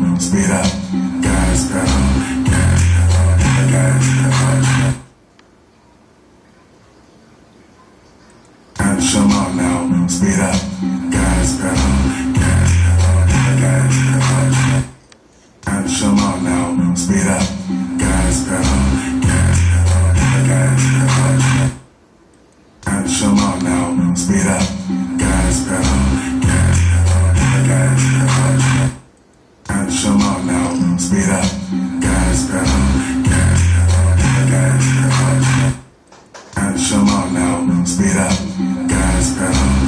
now, speed up, gas pedal, gas pedal, gas pedal. And come on now, speed up, gas pedal, gas pedal, gas pedal. And come on now, speed up, gas pedal, gas pedal, gas pedal. And come on now, speed up, gas pedal, gas pedal, gas pedal. And come on now, speed up, gas pedal, gas pedal, gas pedal. And come on now, speed up, gas pedal.